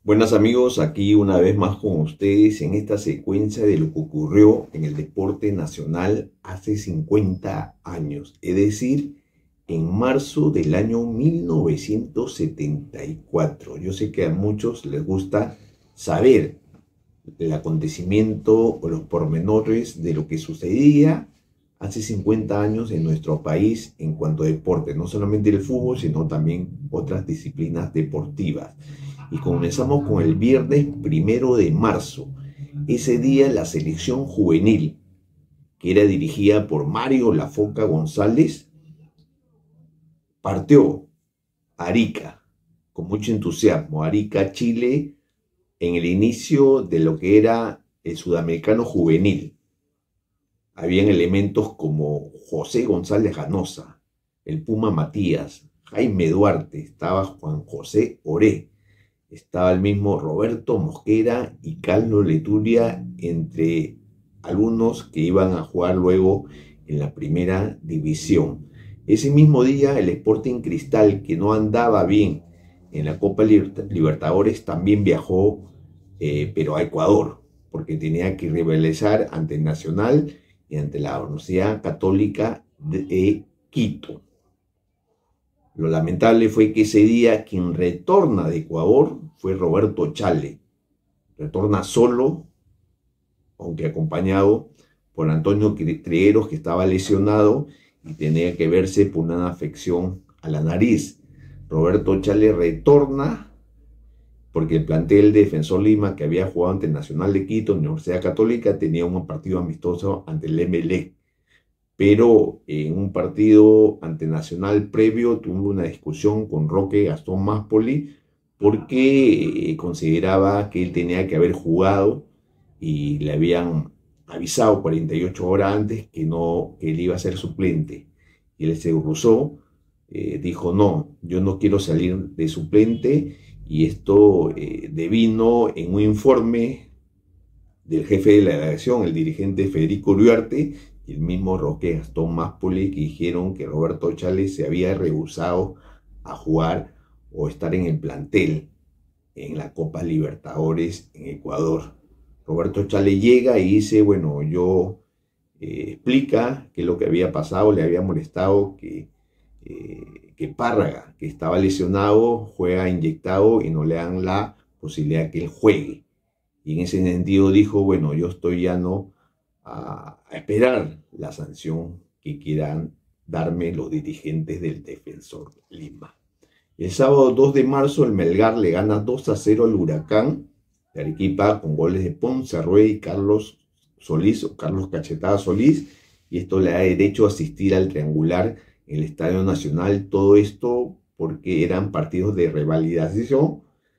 Buenas amigos, aquí una vez más con ustedes en esta secuencia de lo que ocurrió en el deporte nacional hace 50 años, es decir, en marzo del año 1974. Yo sé que a muchos les gusta saber el acontecimiento o los pormenores de lo que sucedía hace 50 años en nuestro país en cuanto a deporte, no solamente el fútbol, sino también otras disciplinas deportivas. Y comenzamos con el viernes 1 de marzo. Ese día la selección juvenil, que era dirigida por Mario La Foca González, partió a Arica con mucho entusiasmo. Arica, Chile, en el inicio de lo que era el sudamericano juvenil. Habían elementos como José González Ganosa, el Puma Matías, Jaime Duarte, estaba Juan José Oré, estaba el mismo Roberto Mosquera y Carlos Leturia, entre algunos que iban a jugar luego en la primera división. Ese mismo día el Sporting Cristal, que no andaba bien en la Copa Libertadores, también viajó pero a Ecuador, porque tenía que rivalizar ante el Nacional y ante la Universidad Católica de Quito. Lo lamentable fue que ese día quien retorna de Ecuador fue Roberto Chale. Retorna solo, aunque acompañado por Antonio Trigueros, que estaba lesionado y tenía que verse por una afección a la nariz. Roberto Chale retorna porque el plantel de Defensor Lima, que había jugado ante el Nacional de Quito, Universidad Católica, tenía un partido amistoso ante el Emelec. Pero en un partido ante Nacional previo tuvo una discusión con Roque Gastón Máspoli porque consideraba que él tenía que haber jugado y le habían avisado 48 horas antes que él iba a ser suplente. Y él se rehusó, dijo no, yo no quiero salir de suplente, y esto devino en un informe del jefe de la delegación, el dirigente Federico Uriarte, y el mismo Roque Gastón Máspoli, que dijeron que Roberto Chale se había rehusado a jugar o estar en el plantel en la Copa Libertadores en Ecuador. Roberto Chale llega y dice, bueno, explica qué es lo que había pasado, le había molestado que Párraga, que estaba lesionado, juega inyectado y no le dan la posibilidad que él juegue. Y en ese sentido dijo, bueno, yo estoy ya no a esperar la sanción que quieran darme los dirigentes del Defensor Lima. El sábado 2 de marzo el Melgar le gana 2-0 al Huracán de Arequipa con goles de Ponce Arrué y Carlos Solís o Carlos Cachetada Solís, y esto le da derecho a asistir al triangular en el Estadio Nacional. Todo esto porque eran partidos de revalidación,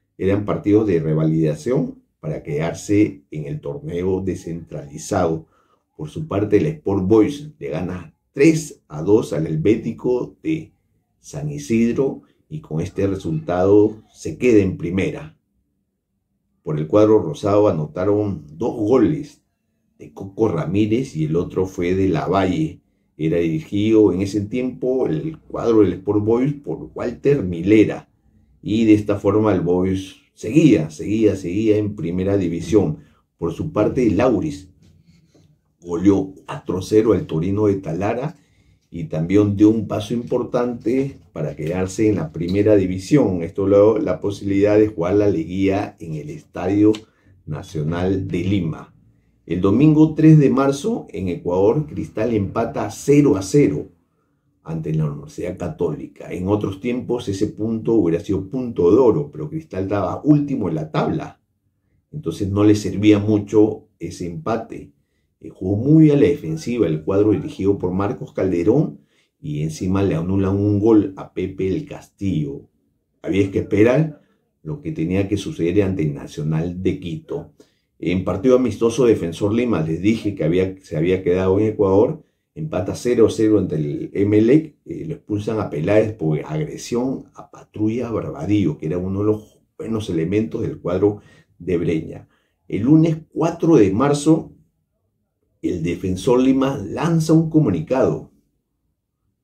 para quedarse en el torneo descentralizado. Por su parte, el Sport Boys le gana 3-2 al Helvético de San Isidro y con este resultado se queda en primera. Por el cuadro rosado anotaron 2 goles de Coco Ramírez y el otro fue de Lavalle. Era dirigido en ese tiempo el cuadro del Sport Boys por Walter Milera, y de esta forma el Boys seguía en primera división. Por su parte, Lauris goleó 4-0 al Torino de Talara y también dio un paso importante para quedarse en la primera división. Esto luego la posibilidad de jugar la liguilla en el Estadio Nacional de Lima. El domingo 3 de marzo en Ecuador, Cristal empata 0-0 ante la Universidad Católica. En otros tiempos ese punto hubiera sido punto de oro, pero Cristal estaba último en la tabla, entonces no le servía mucho ese empate. Jugó muy a la defensiva el cuadro dirigido por Marcos Calderón y encima le anulan un gol a Pepe el Castillo. Había que esperar lo que tenía que suceder ante el Nacional de Quito. En partido amistoso Defensor Lima, les dije que se había quedado en Ecuador, empata 0-0 ante el Emelec, lo expulsan a Peláez por agresión a Patrulla Barbadillo, que era uno de los buenos elementos del cuadro de Breña. El lunes 4 de marzo, el Defensor Lima lanza un comunicado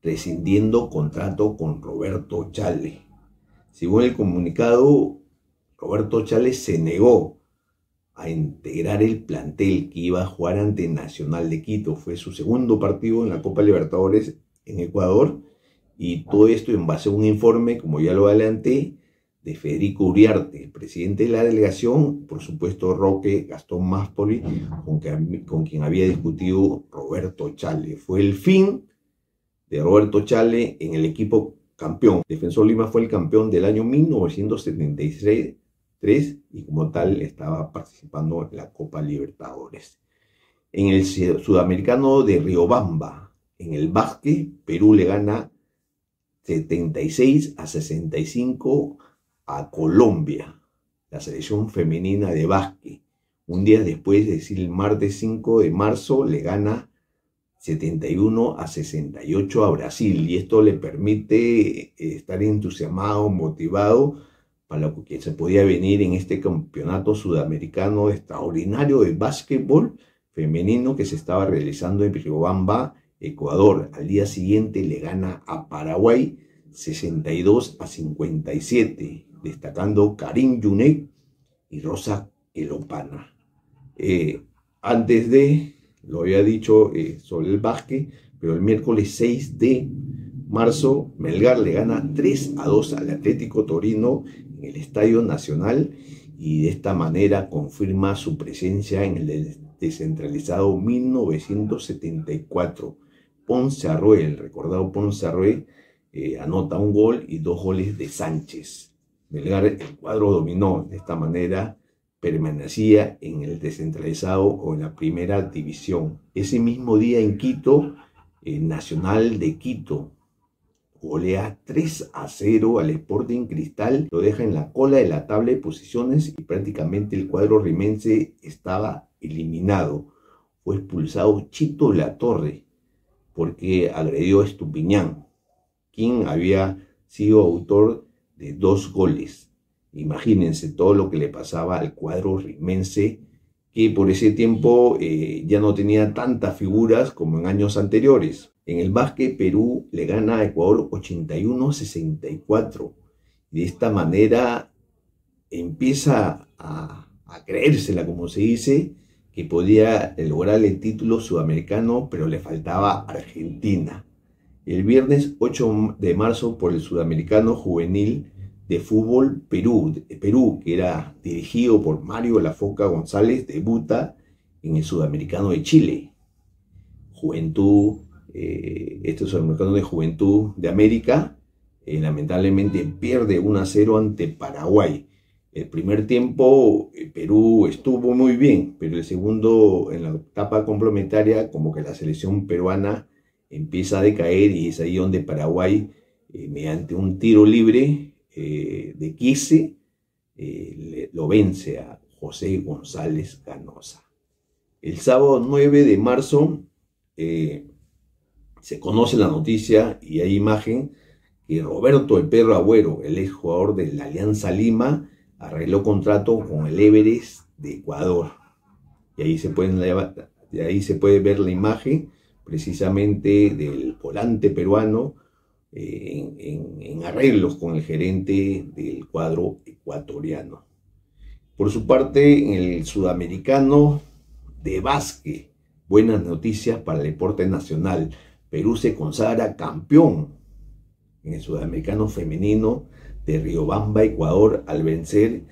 rescindiendo contrato con Roberto Chale. Según el comunicado, Roberto Chale se negó a integrar el plantel que iba a jugar ante Nacional de Quito. Fue su segundo partido en la Copa Libertadores en Ecuador, y todo esto en base a un informe, como ya lo adelanté, de Federico Uriarte, el presidente de la delegación, por supuesto Roque Gastón Máspoli, con quien había discutido Roberto Chale. Fue el fin de Roberto Chale en el equipo campeón. Defensor Lima fue el campeón del año 1973 y como tal estaba participando en la Copa Libertadores. En el sudamericano de Riobamba, en el básquet, Perú le gana 76-65 a Colombia, la selección femenina de básquet. Un día después, es decir, el martes 5 de marzo, le gana 71-68 a Brasil, y esto le permite estar entusiasmado, motivado para lo que se podía venir en este campeonato sudamericano extraordinario de básquetbol femenino que se estaba realizando en Riobamba, Ecuador. Al día siguiente le gana a Paraguay 62-57, destacando Karim Yunek y Rosa Quelopana. Lo había dicho sobre el básquet, pero el miércoles 6 de marzo, Melgar le gana 3-2 al Atlético Torino en el Estadio Nacional, y de esta manera confirma su presencia en el descentralizado 1974. Ponce Arrué, el recordado Ponce Arrué, anota un gol y 2 goles de Sánchez. Melgar, el cuadro dominó. De esta manera permanecía en el descentralizado o en la primera división. Ese mismo día en Quito, Nacional de Quito golea 3-0 al Sporting Cristal, lo deja en la cola de la tabla de posiciones y prácticamente el cuadro rimense estaba eliminado. Fue expulsado Chito Latorre porque agredió a Estupiñán, quien había sido autor de 2 goles. Imagínense todo lo que le pasaba al cuadro rimense, que por ese tiempo ya no tenía tantas figuras como en años anteriores. En el básquet, Perú le gana a Ecuador 81-64. De esta manera empieza a creérsela, como se dice, que podía lograr el título sudamericano, pero le faltaba Argentina. El viernes 8 de marzo, por el Sudamericano Juvenil de Fútbol Perú, que era dirigido por Mario La Foca González, debuta en el Sudamericano de Chile. Este Sudamericano de Juventud de América, lamentablemente pierde 1-0 ante Paraguay. El primer tiempo Perú estuvo muy bien, pero el segundo, en la etapa complementaria, como que la selección peruana empieza a decaer, y es ahí donde Paraguay, mediante un tiro libre de Quise, lo vence a José González Canosa. El sábado 9 de marzo se conoce la noticia y hay imagen que Roberto el Perro Agüero, el ex jugador de la Alianza Lima, arregló contrato con el Everest de Ecuador. Y ahí se puede ver la imagen precisamente del volante peruano en arreglos con el gerente del cuadro ecuatoriano. Por su parte, en el sudamericano de básquet, buenas noticias para el deporte nacional. Perú se consagra campeón en el sudamericano femenino de Riobamba, Ecuador, al vencer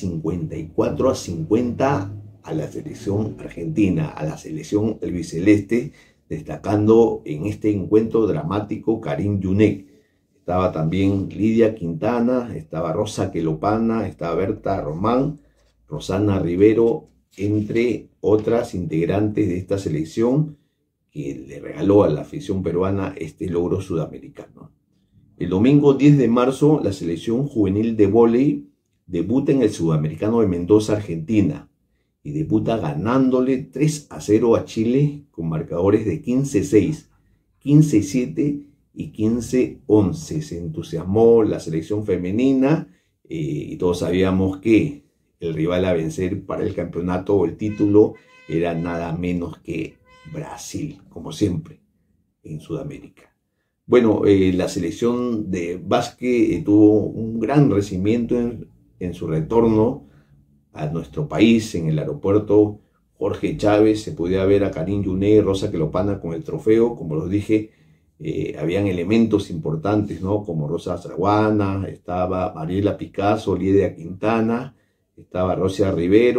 54-50 a la selección argentina, a la selección albiceleste, destacando en este encuentro dramático Karim Yunek. Estaba también Lidia Quintana, estaba Rosa Quelopana, estaba Berta Román, Rosana Rivero, entre otras integrantes de esta selección que le regaló a la afición peruana este logro sudamericano. El domingo 10 de marzo, la selección juvenil de vóley debuta en el Sudamericano de Mendoza, Argentina, y debuta ganándole 3-0 a Chile con marcadores de 15-6, 15-7 y 15-11. Se entusiasmó la selección femenina y todos sabíamos que el rival a vencer para el campeonato o el título era nada menos que Brasil, como siempre en Sudamérica. Bueno, la selección de básquet tuvo un gran recibimiento en su retorno a nuestro país, en el aeropuerto Jorge Chávez, se podía ver a Karim Yuné y Rosa Quilopana con el trofeo. Como los dije, habían elementos importantes, ¿no? Como Rosa Zaguana, estaba Mariela Picasso, Lidia Quintana, estaba Rosana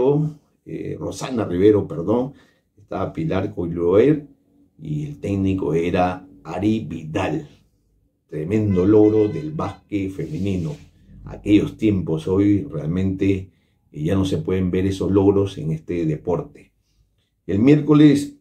Rivero, perdón, estaba Pilar Coiloer y el técnico era Ari Vidal. Tremendo logro del básquet femenino. Aquellos tiempos, hoy realmente ya no se pueden ver esos logros en este deporte. El miércoles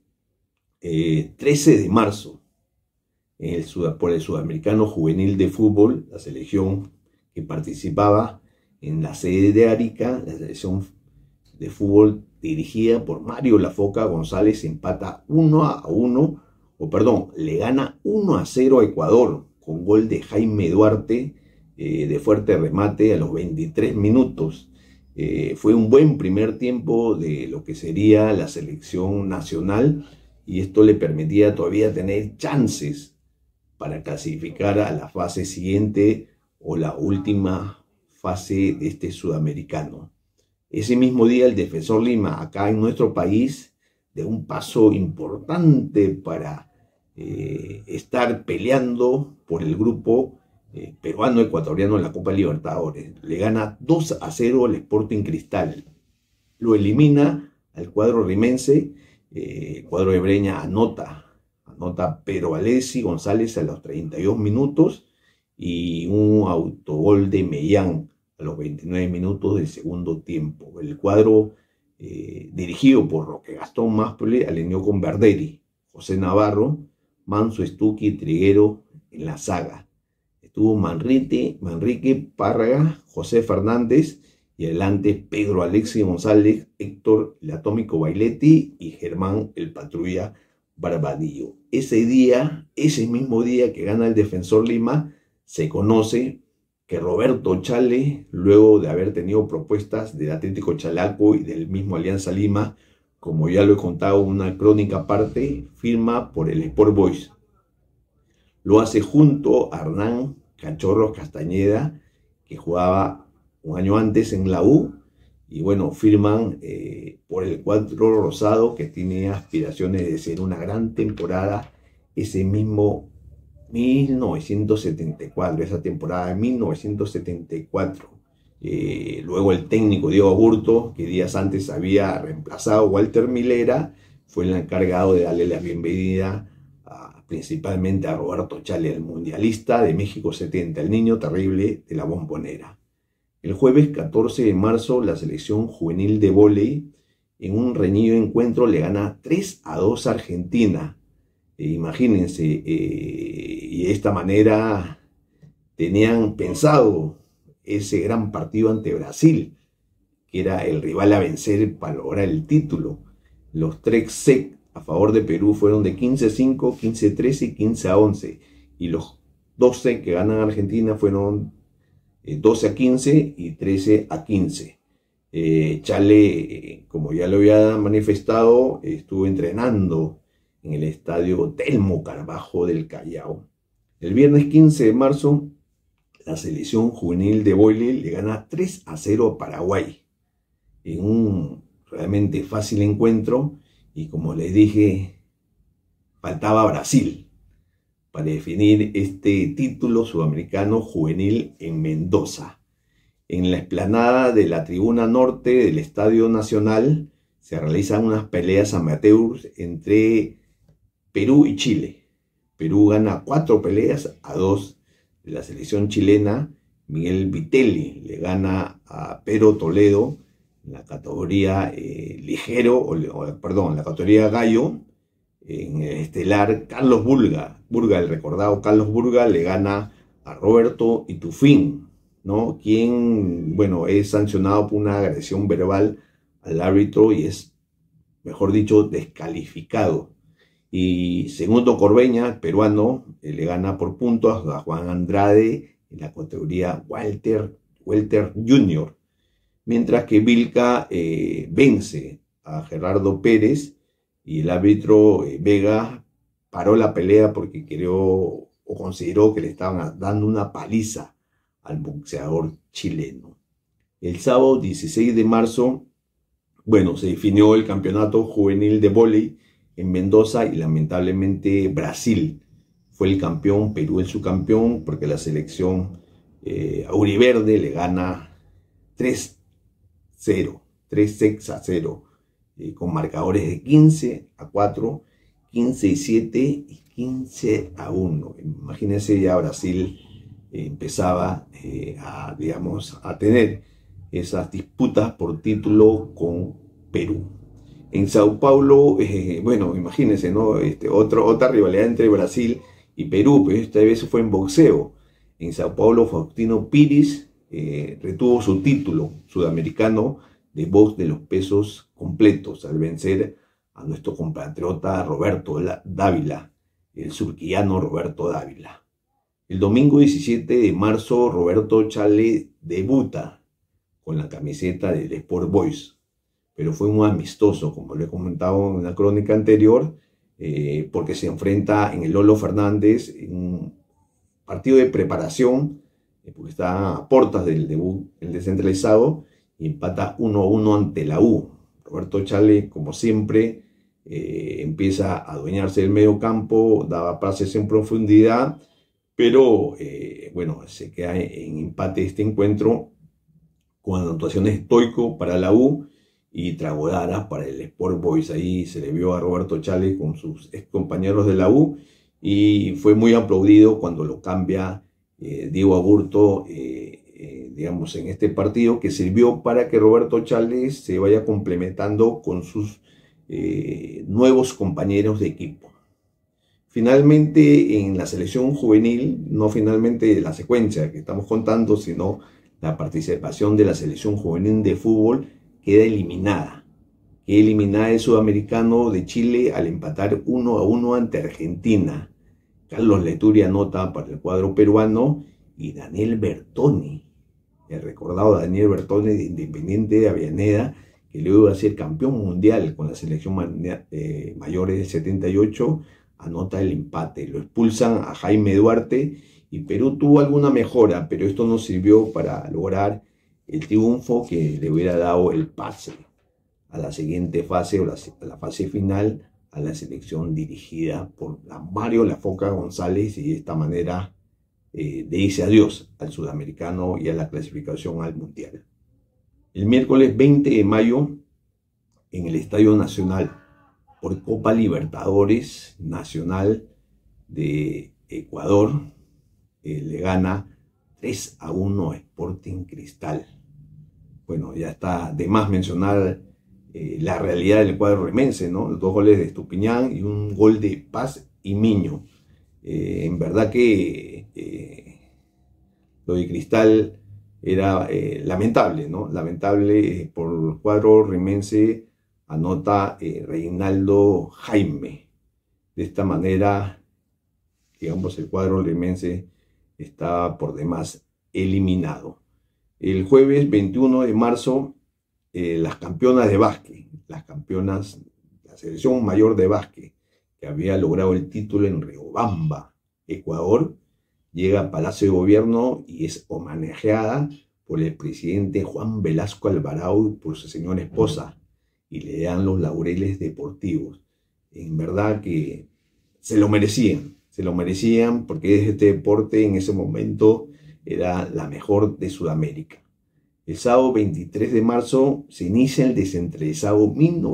13 de marzo, por el Sudamericano Juvenil de Fútbol, la selección que participaba en la sede de Arica, la selección de fútbol dirigida por Mario Lafoca González, empata 1-1, le gana 1-0 a Ecuador, con gol de Jaime Duarte, de fuerte remate a los 23 minutos. Fue un buen primer tiempo de lo que sería la selección nacional, y esto le permitía todavía tener chances para clasificar a la fase siguiente o la última fase de este sudamericano. Ese mismo día el Defensor Lima, acá en nuestro país, de un paso importante para estar peleando por el grupo peruano-ecuatoriano en la Copa Libertadores. Le gana 2-0 al Sporting Cristal. Lo elimina al cuadro rimense. El cuadro de Breña anota Pedro Alessi González a los 32 minutos y un autogol de Mellán a los 29 minutos del segundo tiempo. El cuadro dirigido por Roque Gastón Masple alineó con Verderi, José Navarro, Manso, Stucchi y Triguero en la saga. Estuvo Manrique Párraga, José Fernández y adelante Pedro Alexis González, Héctor el Atómico Bailetti y Germán el Patrulla Barbadillo. Ese mismo día que gana el Defensor Lima, se conoce que Roberto Chale, luego de haber tenido propuestas del Atlético Chalco y del mismo Alianza Lima, como ya lo he contado en una crónica aparte, firma por el Sport Boys. Lo hace junto a Hernán Cachorros Castañeda, que jugaba un año antes en la U, y bueno, firman por el cuadro rosado, que tiene aspiraciones de ser una gran temporada ese mismo 1974, esa temporada de 1974. Luego el técnico Diego Aburto, que días antes había reemplazado a Walter Milera, fue el encargado de darle la bienvenida principalmente a Roberto Chale, el mundialista de México 70, el niño terrible de la Bombonera. El jueves 14 de marzo, la selección juvenil de vóley, en un reñido encuentro, le gana 3-2 a Argentina. Imagínense, y de esta manera tenían pensado ese gran partido ante Brasil, que era el rival a vencer para lograr el título. Los 3 sets a favor de Perú fueron de 15-5, 15-13 y 15-11. Y los 12 que ganan Argentina fueron 12-15 y 13-15. Chale, como ya lo había manifestado, estuvo entrenando en el estadio Telmo Carbajo del Callao. El viernes 15 de marzo, la selección juvenil de vóley le gana 3-0 a Paraguay en un realmente fácil encuentro, y como les dije, faltaba Brasil para definir este título sudamericano juvenil en Mendoza. En la explanada de la tribuna norte del Estadio Nacional se realizan unas peleas amateurs entre Perú y Chile. Perú gana 4 peleas a 2 de la selección chilena. Miguel Vitelli le gana a Pedro Toledo en la categoría en la categoría gallo. En el estelar, Carlos Burga, el recordado Carlos Burga, le gana a Roberto Itufín, ¿no? Quien, bueno, es sancionado por una agresión verbal al árbitro y es, mejor dicho, descalificado. Y Segundo Corbeña, peruano, le gana por puntos a Juan Andrade en la categoría Welter Junior. Mientras que Vilca vence a Gerardo Pérez, y el árbitro Vega paró la pelea porque consideró que le estaban dando una paliza al boxeador chileno. El sábado 16 de marzo, bueno, se definió el campeonato juvenil de vóley en Mendoza y lamentablemente Brasil fue el campeón, Perú el subcampeón, porque la selección auriverde le gana 3-0, 3-6-0, con marcadores de 15-4, 15-7 y 15-1. Imagínense, ya Brasil empezaba digamos, a tener esas disputas por título con Perú. En Sao Paulo, bueno, imagínense, ¿no? Otra rivalidad entre Brasil y Perú, pero esta vez fue en boxeo. En Sao Paulo, Faustino Pires retuvo su título sudamericano de box de los pesos completos al vencer a nuestro compatriota Roberto Dávila, el surquillano Roberto Dávila. El domingo 17 de marzo, Roberto Chale debuta con la camiseta del Sport Boys, pero fue un amistoso, como lo he comentado en una crónica anterior, porque se enfrenta en el Lolo Fernández en un partido de preparación, porque está a puertas del debut, el descentralizado, y empata 1-1 ante la U. Roberto Chale, como siempre, empieza a adueñarse del medio campo, daba pases en profundidad, pero bueno, se queda en empate este encuentro con anotaciones de Stoico para la U y Tragodara para el Sport Boys. Ahí se le vio a Roberto Chale con sus ex compañeros de la U y fue muy aplaudido cuando lo cambia Diego Aburto, digamos, en este partido, que sirvió para que Roberto Chale se vaya complementando con sus nuevos compañeros de equipo. Finalmente, en la selección juvenil, no finalmente la secuencia que estamos contando, sino la participación de la selección juvenil de fútbol, queda eliminada. Queda eliminada el sudamericano de Chile al empatar 1-1 ante Argentina. Carlos Leturi anota para el cuadro peruano y Daniel Bertoni, el recordado Daniel Bertoni de Independiente de Avellaneda, que luego iba a ser campeón mundial con la selección mayores del 78, anota el empate. Lo expulsan a Jaime Duarte y Perú tuvo alguna mejora, pero esto no sirvió para lograr el triunfo que le hubiera dado el pase a la siguiente fase, o a la fase final, a la selección dirigida por Mario La Foca González, y de esta manera dice adiós al sudamericano y a la clasificación al mundial. El miércoles 20 de mayo, en el Estadio Nacional, por Copa Libertadores Nacional de Ecuador, le gana 3-1 a Sporting Cristal. Bueno, ya está de más mencionar la realidad del cuadro remense, ¿no? Los 2 goles de Estupiñán y un gol de Paz y Miño. En verdad que lo de Cristal era lamentable, ¿no? Lamentable por el cuadro remense. Anota Reinaldo Jaime. De esta manera, digamos, el cuadro limense está por demás eliminado. El jueves 21 de marzo, las campeonas de básquet, la selección mayor de básquet, que había logrado el título en Riobamba, Ecuador, llega a Palacio de Gobierno y es homenajeada por el presidente Juan Velasco Alvarado y por su señora esposa, y le dan los laureles deportivos. En verdad que se lo merecían porque este deporte en ese momento era la mejor de Sudamérica. El sábado 23 de marzo se inicia el descentralizado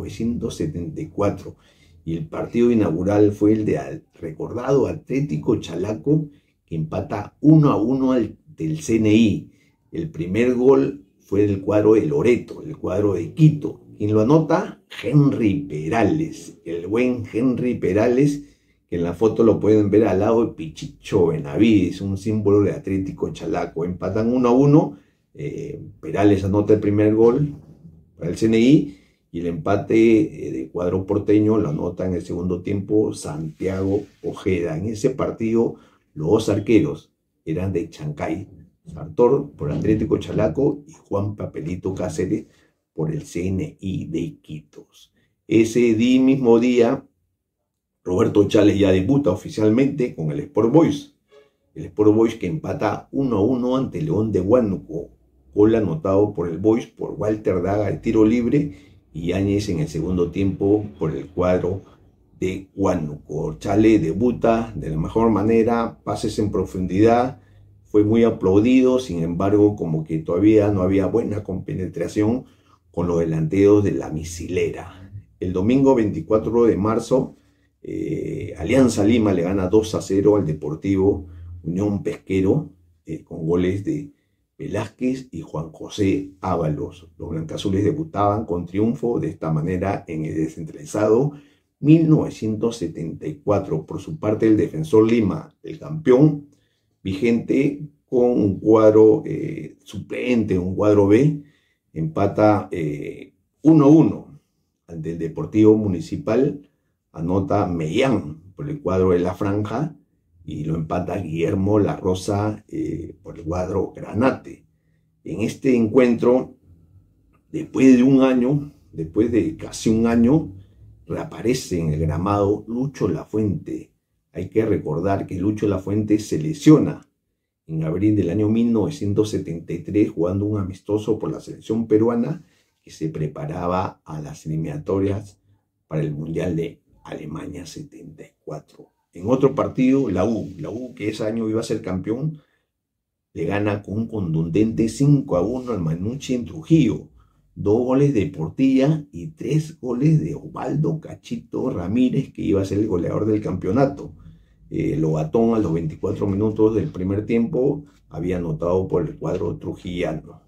1974 y el partido inaugural fue el de recordado Atlético Chalaco, que empata 1-1 del CNI. El primer gol fue del cuadro de Loreto, el cuadro de Quito. Quien lo anota, Henry Perales, el buen Henry Perales, que en la foto lo pueden ver al lado de Pichicho Benavides, un símbolo de Atlético Chalaco. Empatan 1-1, Perales anota el primer gol para el CNI y el empate del cuadro porteño lo anota en el segundo tiempo Santiago Ojeda. En ese partido los 2 arqueros eran de Chancay, Sartor por Atlético Chalaco y Juan Papelito Cáceres por el CNI de Iquitos. Ese mismo día, Roberto Chale ya debuta oficialmente con el Sport Boys. El Sport Boys que empata 1-1 ante León de Huánuco, gol anotado por el Boys por Walter Daga de tiro libre y Yáñez en el segundo tiempo por el cuadro de Huánuco. Chale debuta de la mejor manera, pases en profundidad, fue muy aplaudido, sin embargo como que todavía no había buena compenetración con los delanteros de la misilera. El domingo 24 de marzo, Alianza Lima le gana 2-0 al Deportivo Unión Pesquero, con goles de Velázquez y Juan José Ábalos. Los blancazules debutaban con triunfo de esta manera en el descentralizado 1974. Por su parte, el Defensor Lima, el campeón, vigente con un cuadro suplente, un cuadro B, empata 1-1 ante el Deportivo Municipal, anota Mellán por el cuadro de La Franja y lo empata Guillermo La Rosa por el cuadro Granate. En este encuentro, después de casi un año, reaparece en el gramado Lucho Lafuente. Hay que recordar que Lucho Lafuente se lesiona en abril del año 1973 jugando un amistoso por la selección peruana que se preparaba a las eliminatorias para el Mundial de Alemania 74. En otro partido, la U que ese año iba a ser campeón, le gana con un contundente 5-1 al Manucci en Trujillo. 2 goles de Portilla y 3 goles de Osvaldo Cachito Ramírez, que iba a ser el goleador del campeonato. Lobatón a los 24 minutos del primer tiempo había anotado por el cuadro trujillano.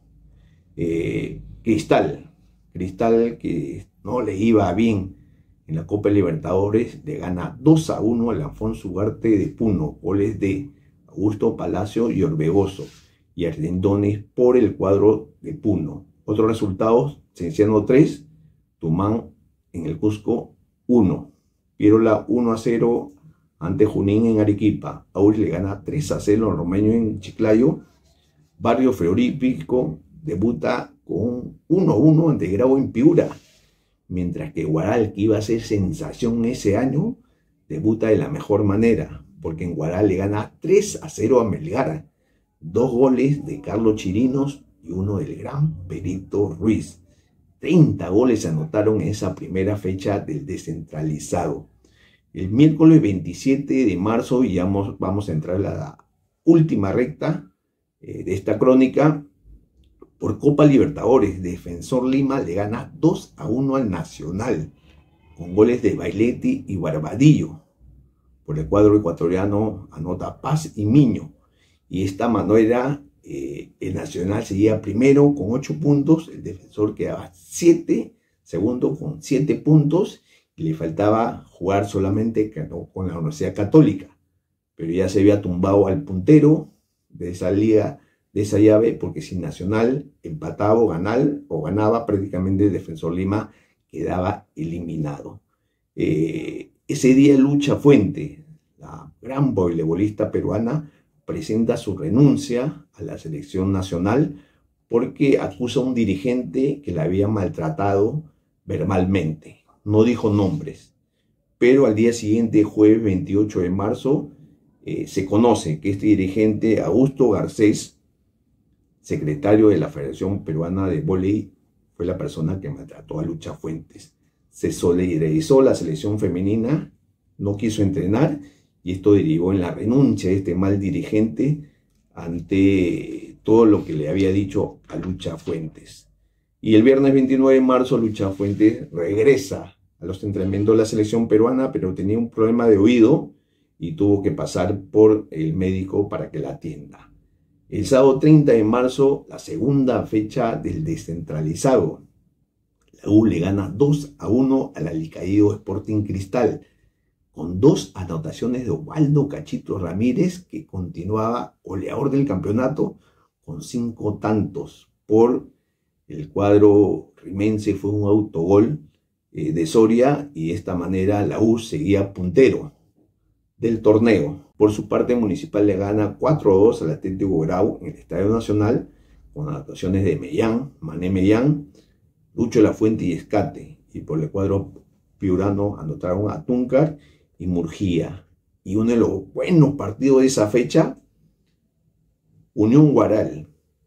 Cristal, que no le iba bien en la Copa Libertadores, le gana 2-1 al Alfonso Ugarte de Puno, goles de Augusto Palacio y Orbegoso y Argendones por el cuadro de Puno. Otros resultados: Cienciano 3, Tumán en el Cusco 1, Pirola 1-0 ante Junín en Arequipa, Auris le gana 3-0 al Romeño en Chiclayo, Barrio Frigorífico debuta con 1-1 ante Grau en Piura, mientras que Huaral, que iba a ser sensación ese año, debuta de la mejor manera, porque en Huaral le gana 3-0 a Melgar, 2 goles de Carlos Chirinos y uno del gran Perito Ruiz. 30 goles se anotaron en esa primera fecha del descentralizado. El miércoles 27 de marzo, y ya vamos a entrar a la última recta de esta crónica, por Copa Libertadores, Defensor Lima le gana 2-1 al Nacional, con goles de Bailetti y Barbadillo. Por el cuadro ecuatoriano anota Paz y Miño. Y de esta manera el Nacional seguía primero con 8 puntos, el Defensor quedaba segundo con 7 puntos, y le faltaba jugar solamente con la Universidad Católica. Pero ya se había tumbado al puntero de esa liga, de esa llave, porque si Nacional empataba o ganaba, prácticamente el Defensor Lima quedaba eliminado. Ese día Lucha Fuente, la gran voleibolista peruana, presenta su renuncia a la selección nacional porque acusa a un dirigente que la había maltratado verbalmente. No dijo nombres, pero al día siguiente, jueves 28 de marzo, se conoce que este dirigente, Augusto Garcés, secretario de la Federación Peruana de Voleibol, fue la persona que maltrató a Lucha Fuentes. Se solidarizó la selección femenina, no quiso entrenar, y esto derivó en la renuncia de este mal dirigente ante todo lo que le había dicho a Lucha Fuentes. Y el viernes 29 de marzo, Lucha Fuentes regresa a los entrenamientos de la selección peruana, pero tenía un problema de oído y tuvo que pasar por el médico para que la atienda. El sábado 30 de marzo, la segunda fecha del descentralizado, la U le gana 2-1 al alicaído Sporting Cristal, con 2 anotaciones de Osvaldo Cachito Ramírez, que continuaba goleador del campeonato con 5 tantos. Por el cuadro rimense fue un autogol de Soria, y de esta manera la U seguía puntero del torneo. Por su parte, Municipal le gana 4-2 al Atlético Grau en el Estadio Nacional, con anotaciones de Mellán, Mané Mellán, Lucho Lafuente y Escate. Y por el cuadro piurano anotaron a Túncar y Murgía. Y uno de los buenos partidos de esa fecha, Unión Huaral,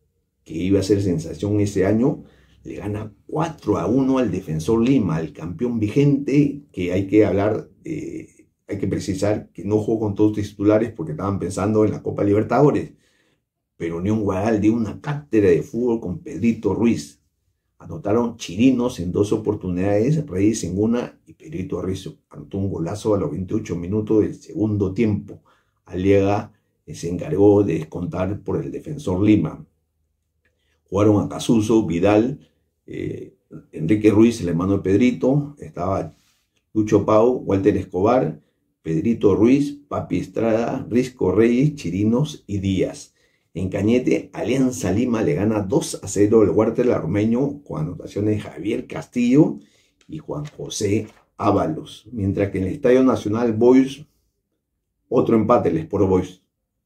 que iba a ser sensación ese año, le gana 4-1 al Defensor Lima, el campeón vigente, que hay que hablar, hay que precisar que no jugó con todos los titulares porque estaban pensando en la Copa Libertadores, pero Unión Guadal dio una cátedra de fútbol con Pedrito Ruiz. Anotaron Chirinos en 2 oportunidades, Reyes en una, y Pedrito Ruiz anotó un golazo a los 28 minutos del segundo tiempo. Aliaga se encargó de descontar por el Defensor Lima. Jugaron a Casuso, Vidal, Enrique Ruiz, el hermano de Pedrito, estaba Lucho Pau, Walter Escobar, Pedrito Ruiz, Papi Estrada, Risco Reyes, Chirinos y Díaz. En Cañete, Alianza Lima le gana 2-0 al Huartel Armeño con anotaciones de Javier Castillo y Juan José Ábalos. Mientras que en el Estadio Nacional Boys, otro empate, el Sport Boys.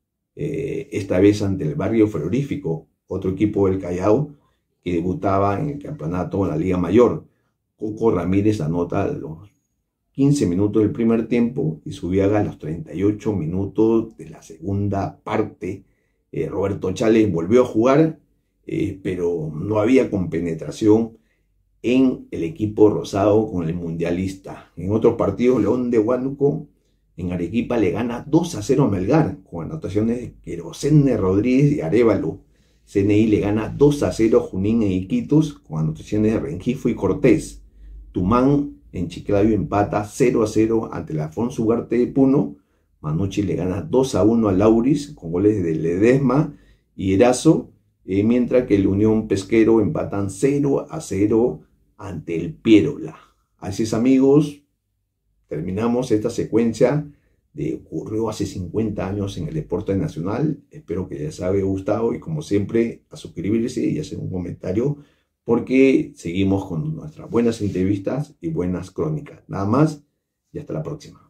Esta vez ante el Barrio Frigorífico, otro equipo del Callao que debutaba en el campeonato en la Liga Mayor. Coco Ramírez anota a los 15 minutos del primer tiempo y Zubiaga a los 38 minutos de la segunda parte. Roberto Chales volvió a jugar, pero no había compenetración en el equipo rosado con el mundialista. En otros partidos, León de Huánuco en Arequipa le gana 2-0 a Melgar, con anotaciones de Querosene Rodríguez y Arévalo. CNI le gana 2-0 a Junín e Iquitos, con anotaciones de Rengifo y Cortés. Tumán en Chiclayo empata 0-0 ante el Afonso Ugarte de Puno. Manucci le gana 2-1 a Lauris con goles de Ledesma y Erazo, mientras que el Unión Pesquero empatan 0-0 ante el Piérola. Así es, amigos, terminamos esta secuencia de ocurrió hace 50 años en el deporte nacional. Espero que les haya gustado y, como siempre, a suscribirse y hacer un comentario, porque seguimos con nuestras buenas entrevistas y buenas crónicas. Nada más y hasta la próxima.